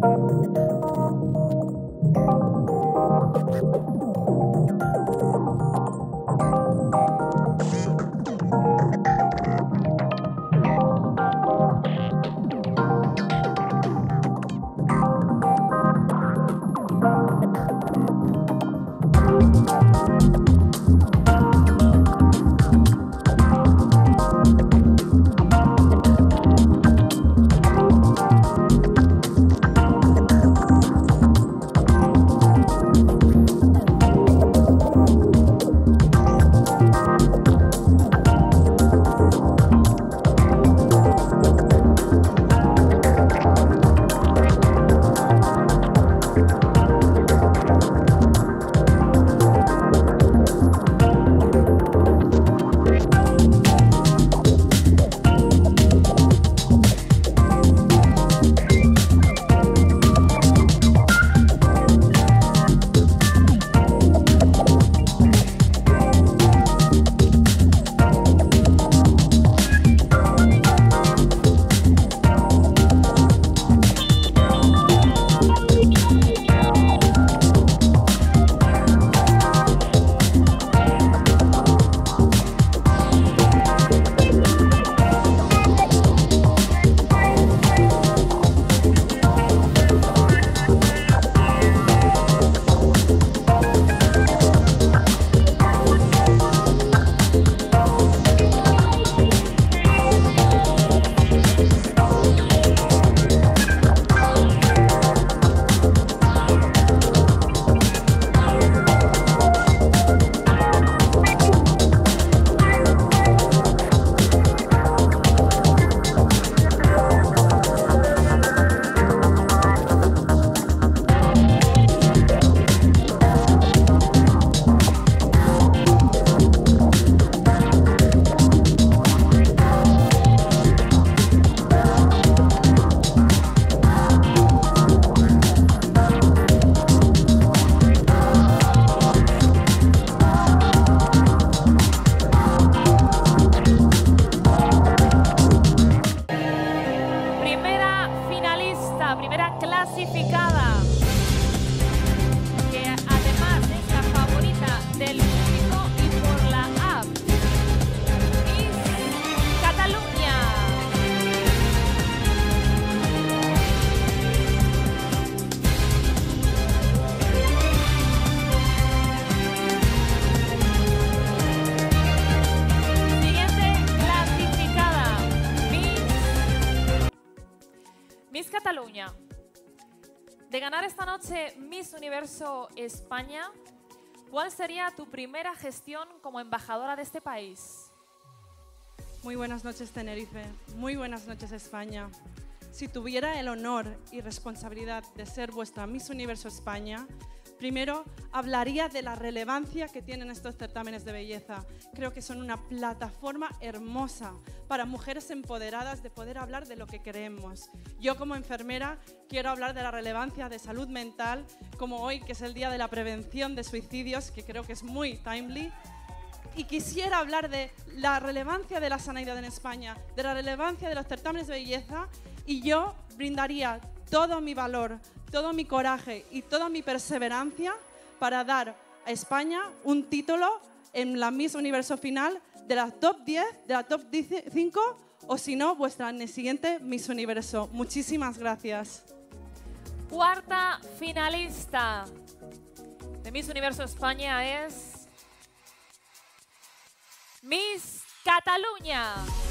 Miss Cataluña, de ganar esta noche Miss Universo España, ¿cuál sería tu primera gestión como embajadora de este país? Muy buenas noches, Tenerife. Muy buenas noches, España. Si tuviera el honor y responsabilidad de ser vuestra Miss Universo España, primero hablaría de la relevancia que tienen estos certámenes de belleza. Creo que son una plataforma hermosa para mujeres empoderadas de poder hablar de lo que queremos. Yo como enfermera quiero hablar de la relevancia de salud mental, como hoy que es el Día de la Prevención de Suicidios, que creo que es muy timely. Y quisiera hablar de la relevancia de la sanidad en España, de la relevancia de los certámenes de belleza, y yo brindaría todo mi valor, todo mi coraje y toda mi perseverancia para dar a España un título en la Miss Universo final de la top 10, de la top 5 o si no, vuestra siguiente Miss Universo. Muchísimas gracias. Cuarta finalista de Miss Universo España es Miss Cataluña.